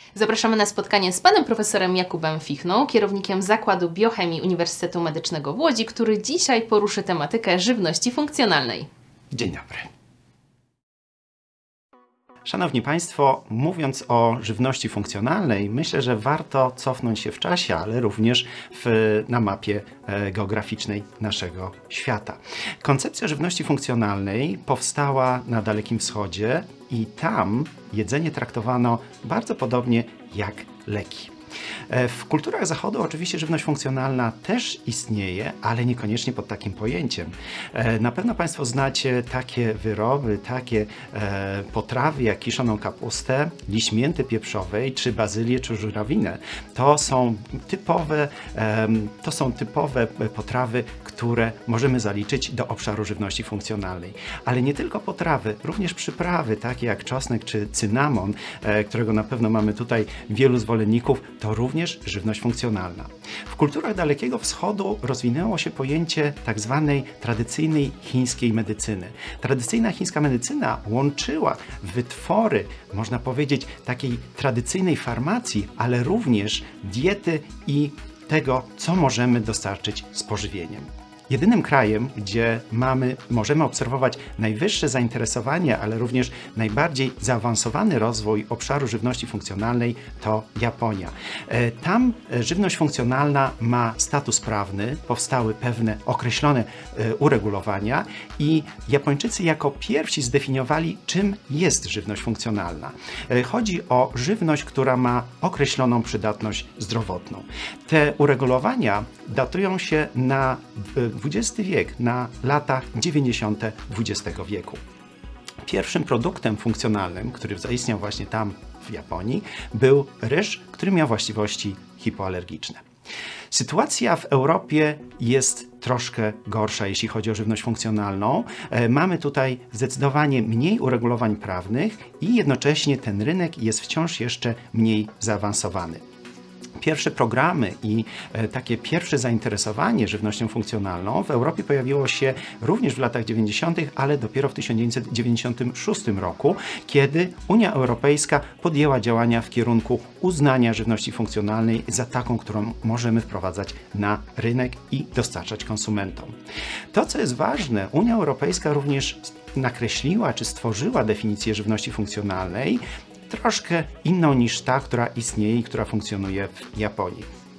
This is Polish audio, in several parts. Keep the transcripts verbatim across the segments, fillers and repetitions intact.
Zapraszamy na spotkanie z panem profesorem Jakubem Fichną, kierownikiem Zakładu Biochemii Uniwersytetu Medycznego w Łodzi, który dzisiaj poruszy tematykę żywności funkcjonalnej. Dzień dobry. Szanowni Państwo, mówiąc o żywności funkcjonalnej, myślę, że warto cofnąć się w czasie, ale również w, na mapie geograficznej naszego świata. Koncepcja żywności funkcjonalnej powstała na Dalekim Wschodzie i tam jedzenie traktowano bardzo podobnie jak leki. W kulturach Zachodu oczywiście żywność funkcjonalna też istnieje, ale niekoniecznie pod takim pojęciem. Na pewno Państwo znacie takie wyroby, takie potrawy jak kiszoną kapustę, liść mięty pieprzowej, czy bazylię, czy żurawinę. To są typowe, to są typowe potrawy, które możemy zaliczyć do obszaru żywności funkcjonalnej. Ale nie tylko potrawy, również przyprawy takie jak czosnek czy cynamon, którego na pewno mamy tutaj wielu zwolenników, to również żywność funkcjonalna. W kulturach Dalekiego Wschodu rozwinęło się pojęcie tak zwanej tradycyjnej chińskiej medycyny. Tradycyjna chińska medycyna łączyła wytwory, można powiedzieć, takiej tradycyjnej farmacji, ale również diety i tego, co możemy dostarczyć z pożywieniem. Jedynym krajem, gdzie mamy, możemy obserwować najwyższe zainteresowanie, ale również najbardziej zaawansowany rozwój obszaru żywności funkcjonalnej, to Japonia. Tam żywność funkcjonalna ma status prawny, powstały pewne określone uregulowania i Japończycy jako pierwsi zdefiniowali, czym jest żywność funkcjonalna. Chodzi o żywność, która ma określoną przydatność zdrowotną. Te uregulowania datują się na dwudziesty wiek, na lata dziewięćdziesiąte dwudziestego wieku. Pierwszym produktem funkcjonalnym, który zaistniał właśnie tam w Japonii, był ryż, który miał właściwości hipoalergiczne. Sytuacja w Europie jest troszkę gorsza, jeśli chodzi o żywność funkcjonalną. Mamy tutaj zdecydowanie mniej uregulowań prawnych i jednocześnie ten rynek jest wciąż jeszcze mniej zaawansowany. Pierwsze programy i takie pierwsze zainteresowanie żywnością funkcjonalną w Europie pojawiło się również w latach dziewięćdziesiątych, ale dopiero w tysiąc dziewięćset dziewięćdziesiątym szóstym roku, kiedy Unia Europejska podjęła działania w kierunku uznania żywności funkcjonalnej za taką, którą możemy wprowadzać na rynek i dostarczać konsumentom. To, co jest ważne, Unia Europejska również nakreśliła czy stworzyła definicję żywności funkcjonalnej, troszkę inną niż ta, która istnieje i która funkcjonuje w Japonii.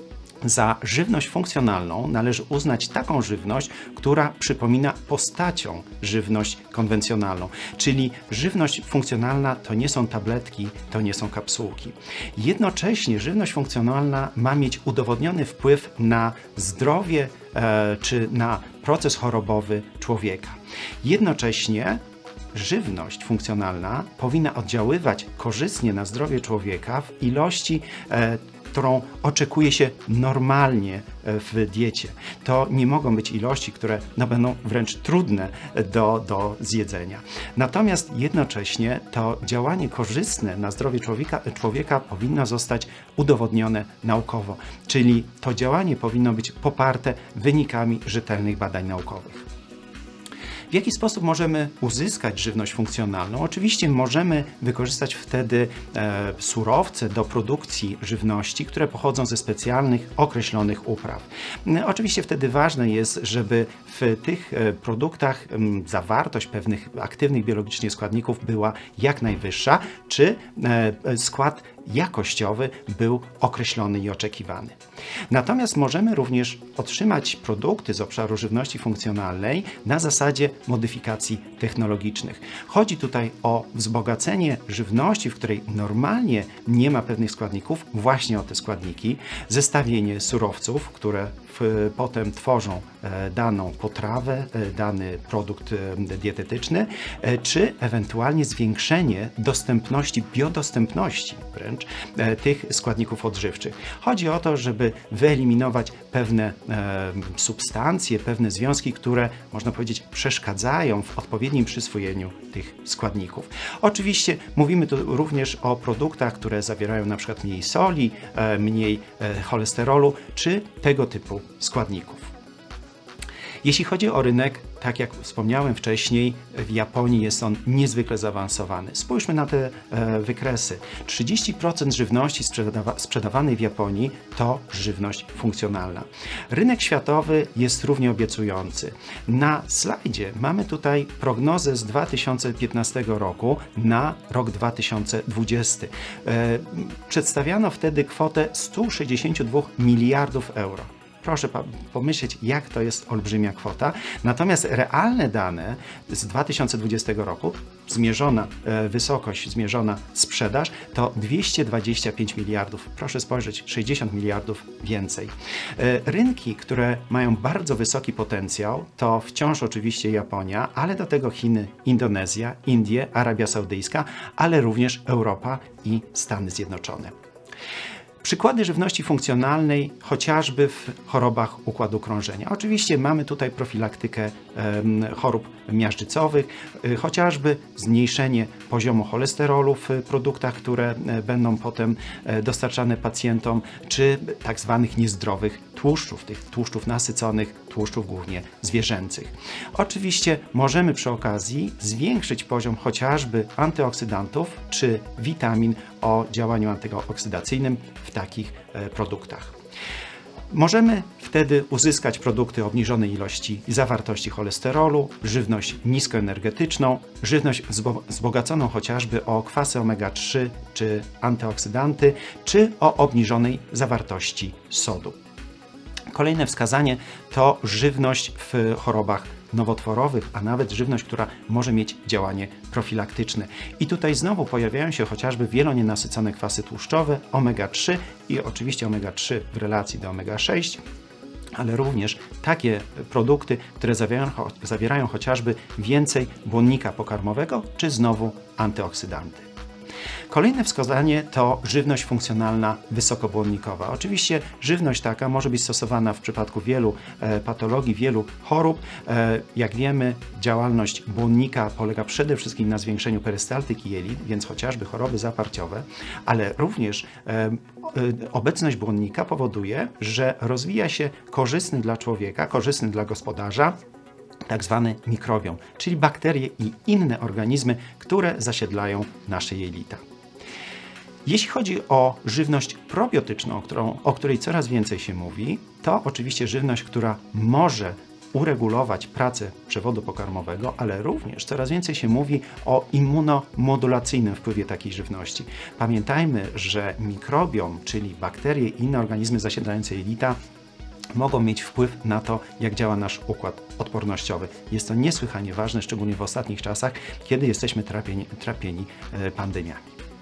Za żywność funkcjonalną należy uznać taką żywność, która przypomina postacią żywność konwencjonalną. Czyli żywność funkcjonalna to nie są tabletki, to nie są kapsułki. Jednocześnie żywność funkcjonalna ma mieć udowodniony wpływ na zdrowie e, czy na proces chorobowy człowieka. Jednocześnie żywność funkcjonalna powinna oddziaływać korzystnie na zdrowie człowieka w ilości, e, którą oczekuje się normalnie w diecie. To nie mogą być ilości, które no, będą wręcz trudne do, do zjedzenia. Natomiast jednocześnie to działanie korzystne na zdrowie człowieka, człowieka powinno zostać udowodnione naukowo, czyli to działanie powinno być poparte wynikami rzetelnych badań naukowych. W jaki sposób możemy uzyskać żywność funkcjonalną? Oczywiście możemy wykorzystać wtedy e, surowce do produkcji żywności, które pochodzą ze specjalnych, określonych upraw. E, oczywiście wtedy ważne jest, żeby w tych e, produktach m, zawartość pewnych aktywnych biologicznie składników była jak najwyższa, czy e, skład jakościowy był określony i oczekiwany. Natomiast możemy również otrzymać produkty z obszaru żywności funkcjonalnej na zasadzie modyfikacji technologicznych. Chodzi tutaj o wzbogacenie żywności, w której normalnie nie ma pewnych składników, właśnie o te składniki, zestawienie surowców, które w, potem tworzą e, daną potrawę, e, dany produkt e, dietetyczny, e, czy ewentualnie zwiększenie dostępności, biodostępności wręcz e, tych składników odżywczych. Chodzi o to, żeby wyeliminować pewne e, substancje, pewne związki, które, można powiedzieć, przeszkadzają w odpowiednim przyswojeniu tych składników. Oczywiście mówimy tu również o produktach, które zawierają na przykład mniej soli, e, mniej e, cholesterolu, czy tego typu składników. Jeśli chodzi o rynek, tak jak wspomniałem wcześniej, w Japonii jest on niezwykle zaawansowany. Spójrzmy na te e, wykresy. trzydzieści procent żywności sprzedawa sprzedawanej w Japonii to żywność funkcjonalna. Rynek światowy jest równie obiecujący. Na slajdzie mamy tutaj prognozę z dwa tysiące piętnastego roku na rok dwa tysiące dwudziesty. E, przedstawiano wtedy kwotę stu sześćdziesięciu dwóch miliardów euro. Proszę pomyśleć, jak to jest olbrzymia kwota. Natomiast realne dane z dwa tysiące dwudziestego roku, zmierzona e, wysokość, zmierzona sprzedaż to dwieście dwadzieścia pięć miliardów. Proszę spojrzeć, sześćdziesiąt miliardów więcej. E, rynki, które mają bardzo wysoki potencjał, to wciąż oczywiście Japonia, ale do tego Chiny, Indonezja, Indie, Arabia Saudyjska, ale również Europa i Stany Zjednoczone. Przykłady żywności funkcjonalnej chociażby w chorobach układu krążenia. Oczywiście mamy tutaj profilaktykę e, chorób miażdżycowych, e, chociażby zmniejszenie poziomu cholesterolu w produktach, które e, będą potem e, dostarczane pacjentom, czy tak zwanych niezdrowych tłuszczów, tych tłuszczów nasyconych, tłuszczów głównie zwierzęcych. Oczywiście możemy przy okazji zwiększyć poziom chociażby antyoksydantów czy witamin o działaniu antyoksydacyjnym w takich e, produktach. Możemy wtedy uzyskać produkty o obniżonej ilości i zawartości cholesterolu, żywność niskoenergetyczną, żywność wzbogaconą chociażby o kwasy omega trzy czy antyoksydanty, czy o obniżonej zawartości sodu. Kolejne wskazanie to żywność w chorobach nowotworowych, a nawet żywność, która może mieć działanie profilaktyczne. I tutaj znowu pojawiają się chociażby wielonienasycone kwasy tłuszczowe, omega trzy i oczywiście omega trzy w relacji do omega sześć, ale również takie produkty, które zawierają, zawierają chociażby więcej błonnika pokarmowego, czy znowu antyoksydanty. Kolejne wskazanie to żywność funkcjonalna wysokobłonnikowa. Oczywiście żywność taka może być stosowana w przypadku wielu e, patologii, wielu chorób. E, jak wiemy, działalność błonnika polega przede wszystkim na zwiększeniu perystaltyki jelit, więc chociażby choroby zaparciowe, ale również e, e, obecność błonnika powoduje, że rozwija się korzystny dla człowieka, korzystny dla gospodarza, tak zwany mikrobiom, czyli bakterie i inne organizmy, które zasiedlają nasze jelita. Jeśli chodzi o żywność probiotyczną, którą, o której coraz więcej się mówi, to oczywiście żywność, która może uregulować pracę przewodu pokarmowego, ale również coraz więcej się mówi o immunomodulacyjnym wpływie takiej żywności. Pamiętajmy, że mikrobiom, czyli bakterie i inne organizmy zasiedlające jelita, mogą mieć wpływ na to, jak działa nasz układ odpornościowy. Jest to niesłychanie ważne, szczególnie w ostatnich czasach, kiedy jesteśmy trapieni, trapieni pandemiami.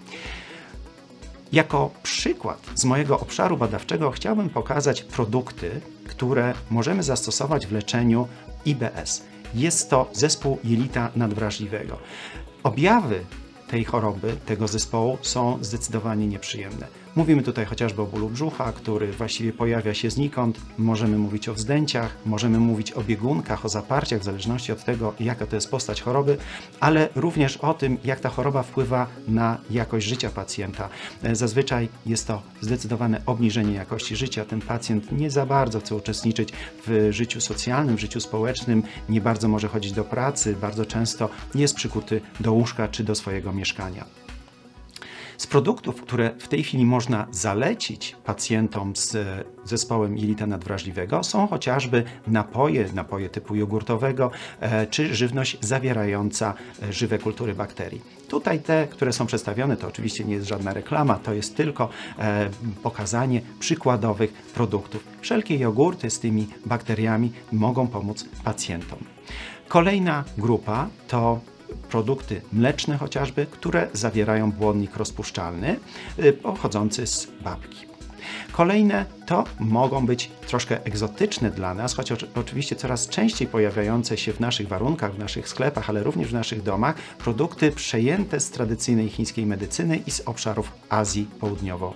Jako przykład z mojego obszaru badawczego chciałbym pokazać produkty, które możemy zastosować w leczeniu I B S. Jest to zespół jelita nadwrażliwego. Objawy tej choroby, tego zespołu są zdecydowanie nieprzyjemne. Mówimy tutaj chociażby o bólu brzucha, który właściwie pojawia się znikąd. Możemy mówić o wzdęciach, możemy mówić o biegunkach, o zaparciach, w zależności od tego, jaka to jest postać choroby, ale również o tym, jak ta choroba wpływa na jakość życia pacjenta. Zazwyczaj jest to zdecydowane obniżenie jakości życia. Ten pacjent nie za bardzo chce uczestniczyć w życiu socjalnym, w życiu społecznym, nie bardzo może chodzić do pracy, bardzo często jest przykuty do łóżka czy do swojego mieszkania. Z produktów, które w tej chwili można zalecić pacjentom z zespołem jelita nadwrażliwego, są chociażby napoje, napoje typu jogurtowego, e, czy żywność zawierająca żywe kultury bakterii. Tutaj te, które są przedstawione, to oczywiście nie jest żadna reklama, to jest tylko e, pokazanie przykładowych produktów. Wszelkie jogurty z tymi bakteriami mogą pomóc pacjentom. Kolejna grupa to produkty mleczne chociażby, które zawierają błonnik rozpuszczalny pochodzący z babki. Kolejne to mogą być troszkę egzotyczne dla nas, choć oczywiście coraz częściej pojawiające się w naszych warunkach, w naszych sklepach, ale również w naszych domach, produkty przejęte z tradycyjnej chińskiej medycyny i z obszarów Azji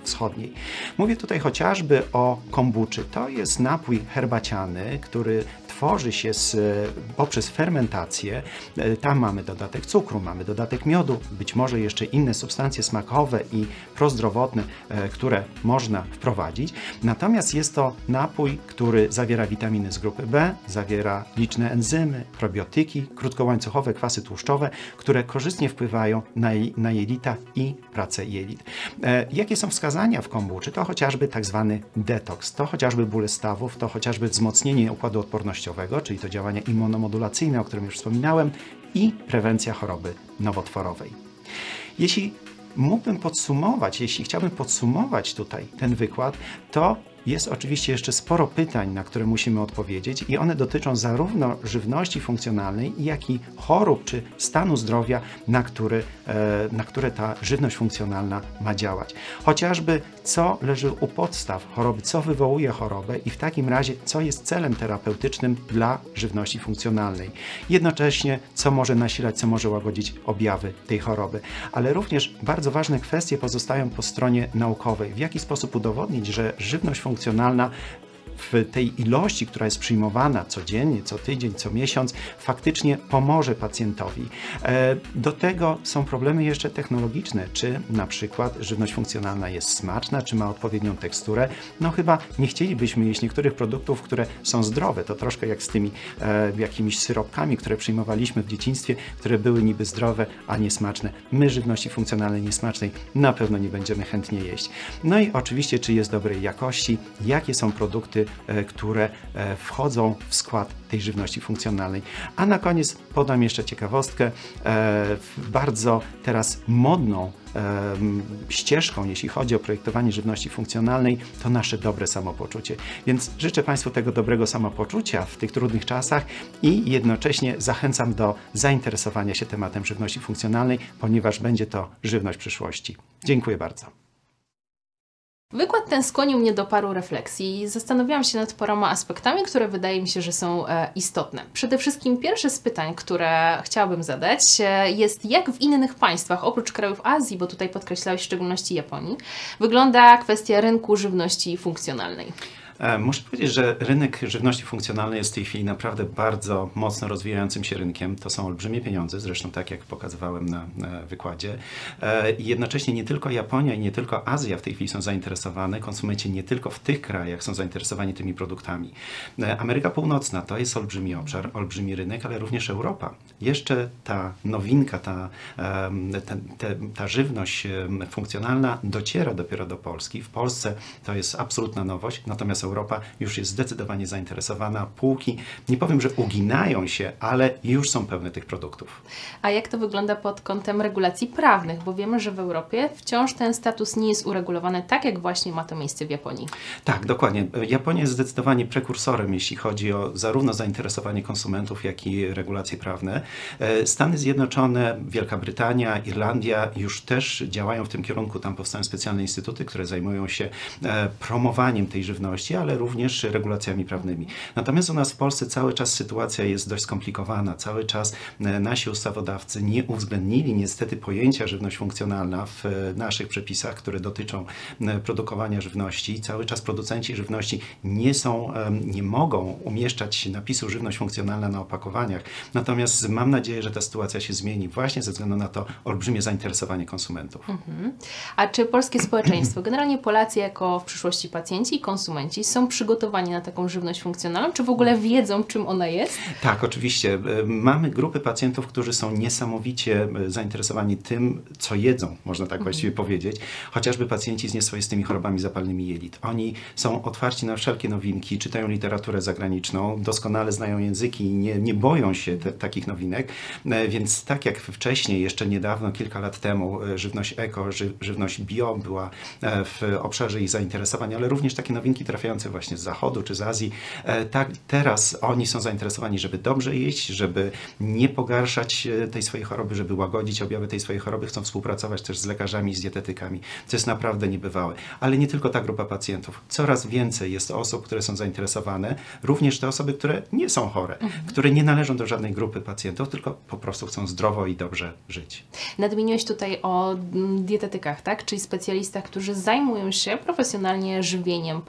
Południowo-Wschodniej. Mówię tutaj chociażby o kombuczy. To jest napój herbaciany, który tworzy się z, poprzez fermentację. Tam mamy dodatek cukru, mamy dodatek miodu, być może jeszcze inne substancje smakowe i prozdrowotne, które można wprowadzić. Natomiast jest to napój, który zawiera witaminy z grupy B, zawiera liczne enzymy, probiotyki, krótkołańcuchowe kwasy tłuszczowe, które korzystnie wpływają na, na jelita i pracę jelit. E, jakie są wskazania w kombuczy? To chociażby tak zwany detoks, to chociażby bóle stawów, to chociażby wzmocnienie układu odpornościowego, czyli to działanie immunomodulacyjne, o którym już wspominałem, i prewencja choroby nowotworowej. Jeśli mógłbym podsumować, jeśli chciałbym podsumować tutaj ten wykład, to jest oczywiście jeszcze sporo pytań, na które musimy odpowiedzieć i one dotyczą zarówno żywności funkcjonalnej, jak i chorób czy stanu zdrowia, na, który, na które ta żywność funkcjonalna ma działać. Chociażby co leży u podstaw choroby, co wywołuje chorobę i w takim razie co jest celem terapeutycznym dla żywności funkcjonalnej. Jednocześnie co może nasilać, co może łagodzić objawy tej choroby. Ale również bardzo ważne kwestie pozostają po stronie naukowej. W jaki sposób udowodnić, że żywność funkcjonalna w tej ilości, która jest przyjmowana codziennie, co tydzień, co miesiąc, faktycznie pomoże pacjentowi. Do tego są problemy jeszcze technologiczne, czy na przykład żywność funkcjonalna jest smaczna, czy ma odpowiednią teksturę. No chyba nie chcielibyśmy jeść niektórych produktów, które są zdrowe. To troszkę jak z tymi e, jakimiś syropkami, które przyjmowaliśmy w dzieciństwie, które były niby zdrowe, a niesmaczne. My żywności funkcjonalnej niesmacznej na pewno nie będziemy chętnie jeść. No i oczywiście, czy jest dobrej jakości, jakie są produkty, które wchodzą w skład tej żywności funkcjonalnej. A na koniec podam jeszcze ciekawostkę. Bardzo teraz modną ścieżką, jeśli chodzi o projektowanie żywności funkcjonalnej, to nasze dobre samopoczucie. Więc życzę Państwu tego dobrego samopoczucia w tych trudnych czasach i jednocześnie zachęcam do zainteresowania się tematem żywności funkcjonalnej, ponieważ będzie to żywność przyszłości. Dziękuję bardzo. Wykład ten skłonił mnie do paru refleksji. Zastanawiałam się nad paroma aspektami, które wydaje mi się, że są e, istotne. Przede wszystkim pierwsze z pytań, które chciałabym zadać, e, jest jak w innych państwach, oprócz krajów Azji, bo tutaj podkreślałeś w szczególności Japonii, wygląda kwestia rynku żywności funkcjonalnej. Muszę powiedzieć, że rynek żywności funkcjonalnej jest w tej chwili naprawdę bardzo mocno rozwijającym się rynkiem. To są olbrzymie pieniądze, zresztą tak jak pokazywałem na wykładzie. I jednocześnie nie tylko Japonia i nie tylko Azja w tej chwili są zainteresowane, konsumenci nie tylko w tych krajach są zainteresowani tymi produktami. Ameryka Północna to jest olbrzymi obszar, olbrzymi rynek, ale również Europa. Jeszcze ta nowinka, ta, ta, ta, ta żywność funkcjonalna dociera dopiero do Polski. W Polsce to jest absolutna nowość, natomiast Europa już jest zdecydowanie zainteresowana. Półki, nie powiem, że uginają się, ale już są pełne tych produktów. A jak to wygląda pod kątem regulacji prawnych? Bo wiemy, że w Europie wciąż ten status nie jest uregulowany tak, jak właśnie ma to miejsce w Japonii. Tak, dokładnie. Japonia jest zdecydowanie prekursorem, jeśli chodzi o zarówno zainteresowanie konsumentów, jak i regulacje prawne. Stany Zjednoczone, Wielka Brytania, Irlandia już też działają w tym kierunku. Tam powstają specjalne instytuty, które zajmują się promowaniem tej żywności, ale również regulacjami prawnymi. Natomiast u nas w Polsce cały czas sytuacja jest dość skomplikowana. Cały czas nasi ustawodawcy nie uwzględnili niestety pojęcia żywność funkcjonalna w naszych przepisach, które dotyczą produkowania żywności. Cały czas producenci żywności nie są, nie mogą umieszczać napisu żywność funkcjonalna na opakowaniach. Natomiast mam nadzieję, że ta sytuacja się zmieni właśnie ze względu na to olbrzymie zainteresowanie konsumentów. Mhm. A czy polskie społeczeństwo, generalnie Polacy jako w przyszłości pacjenci i konsumenci są przygotowani na taką żywność funkcjonalną? Czy w ogóle wiedzą, czym ona jest? Tak, oczywiście. Mamy grupy pacjentów, którzy są niesamowicie zainteresowani tym, co jedzą, można tak mhm. właściwie powiedzieć. Chociażby pacjenci z nieswoistymi chorobami zapalnymi jelit. Oni są otwarci na wszelkie nowinki, czytają literaturę zagraniczną, doskonale znają języki i nie, nie boją się te, takich nowinek. Więc tak jak wcześniej, jeszcze niedawno, kilka lat temu, żywność eko, ży, żywność bio była w obszarze ich zainteresowań, ale również takie nowinki trafiające właśnie z zachodu czy z Azji. Tak, teraz oni są zainteresowani, żeby dobrze jeść, żeby nie pogarszać tej swojej choroby, żeby łagodzić objawy tej swojej choroby. Chcą współpracować też z lekarzami, z dietetykami, co jest naprawdę niebywałe. Ale nie tylko ta grupa pacjentów. Coraz więcej jest osób, które są zainteresowane, również te osoby, które nie są chore, mhm. które nie należą do żadnej grupy pacjentów, tylko po prostu chcą zdrowo i dobrze żyć. Nadmieniłeś tutaj o dietetykach, tak? Czyli specjalistach, którzy zajmują się profesjonalnie żywieniem pacjentów.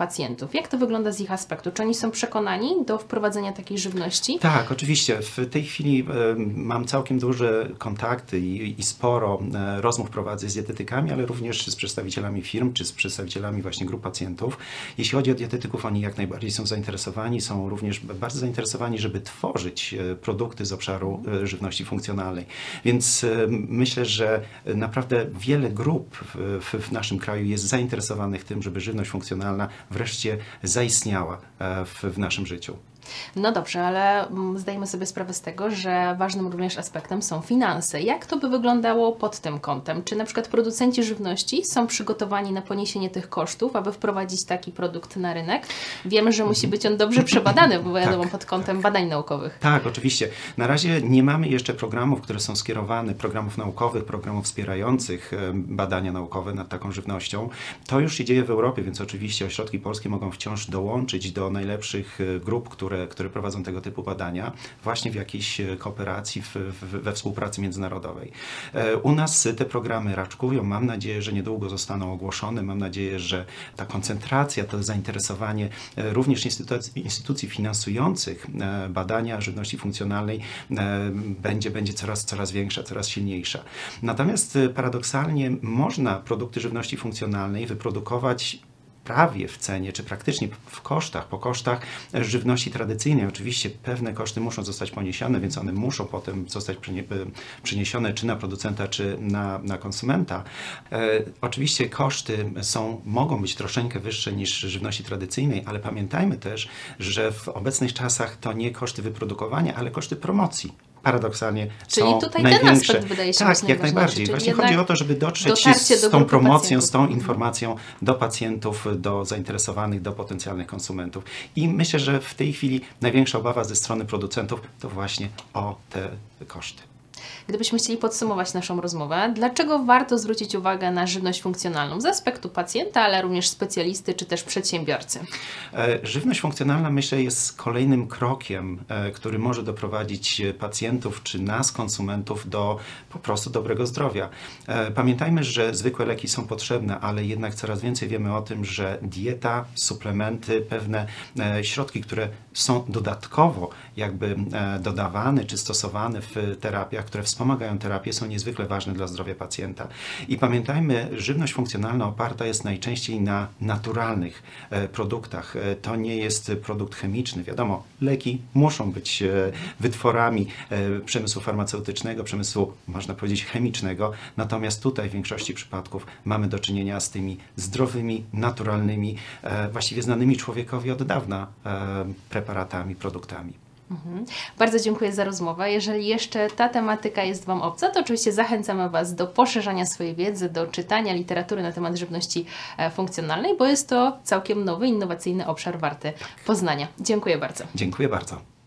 producentów. Jak to wygląda z ich aspektu? Czy oni są przekonani do wprowadzenia takiej żywności? Tak, oczywiście. W tej chwili e, mam całkiem duże kontakty i, i sporo e, rozmów prowadzę z dietetykami, ale również z przedstawicielami firm, czy z przedstawicielami właśnie grup pacjentów. Jeśli chodzi o dietetyków, oni jak najbardziej są zainteresowani, są również bardzo zainteresowani, żeby tworzyć e, produkty z obszaru e, żywności funkcjonalnej. Więc e, myślę, że naprawdę wiele grup w, w, w naszym kraju jest zainteresowanych tym, żeby żywność funkcjonalna wreszcie zaistniała e, w, w naszym życiu. No dobrze, ale zdajemy sobie sprawę z tego, że ważnym również aspektem są finanse. Jak to by wyglądało pod tym kątem? Czy na przykład producenci żywności są przygotowani na poniesienie tych kosztów, aby wprowadzić taki produkt na rynek? Wiemy, że musi być on dobrze przebadany, bo wiadomo, tak, pod kątem tak. badań naukowych. Tak, oczywiście. Na razie nie mamy jeszcze programów, które są skierowane, programów naukowych, programów wspierających badania naukowe nad taką żywnością. To już się dzieje w Europie, więc oczywiście ośrodki polskie mogą wciąż dołączyć do najlepszych grup, które które prowadzą tego typu badania właśnie w jakiejś kooperacji, w, w, we współpracy międzynarodowej. U nas te programy raczkują. Mam nadzieję, że niedługo zostaną ogłoszone. Mam nadzieję, że ta koncentracja, to zainteresowanie również instytucji, instytucji finansujących badania żywności funkcjonalnej będzie, będzie coraz, coraz większa, coraz silniejsza. Natomiast paradoksalnie można produkty żywności funkcjonalnej wyprodukować prawie w cenie, czy praktycznie w kosztach, po kosztach żywności tradycyjnej. Oczywiście pewne koszty muszą zostać poniesione, więc one muszą potem zostać przeniesione czy na producenta, czy na, na konsumenta. E, oczywiście koszty są, mogą być troszeczkę wyższe niż żywności tradycyjnej, ale pamiętajmy też, że w obecnych czasach to nie koszty wyprodukowania, ale koszty promocji. Paradoksalnie czyli są tutaj największe. Ten aspekt wydaje się tak, być jak najbardziej. Właśnie chodzi o to, żeby dotrzeć z tą promocją, z tą informacją do pacjentów, do zainteresowanych, do potencjalnych konsumentów. I myślę, że w tej chwili największa obawa ze strony producentów to właśnie o te koszty. Gdybyśmy chcieli podsumować naszą rozmowę, dlaczego warto zwrócić uwagę na żywność funkcjonalną z aspektu pacjenta, ale również specjalisty czy też przedsiębiorcy? Żywność funkcjonalna, myślę, jest kolejnym krokiem, który może doprowadzić pacjentów czy nas, konsumentów, do po prostu dobrego zdrowia. Pamiętajmy, że zwykłe leki są potrzebne, ale jednak coraz więcej wiemy o tym, że dieta, suplementy, pewne środki, które są dodatkowo jakby dodawane czy stosowane w terapiach, które wspomagają terapię, są niezwykle ważne dla zdrowia pacjenta. I pamiętajmy, żywność funkcjonalna oparta jest najczęściej na naturalnych produktach. To nie jest produkt chemiczny. Wiadomo, leki muszą być wytworami przemysłu farmaceutycznego, przemysłu, można powiedzieć, chemicznego. Natomiast tutaj w większości przypadków mamy do czynienia z tymi zdrowymi, naturalnymi, właściwie znanymi człowiekowi od dawna preparatami, produktami. Mhm. Bardzo dziękuję za rozmowę. Jeżeli jeszcze ta tematyka jest Wam obca, to oczywiście zachęcamy Was do poszerzania swojej wiedzy, do czytania literatury na temat żywności funkcjonalnej, bo jest to całkiem nowy, innowacyjny obszar warty poznania. Dziękuję bardzo. Dziękuję bardzo.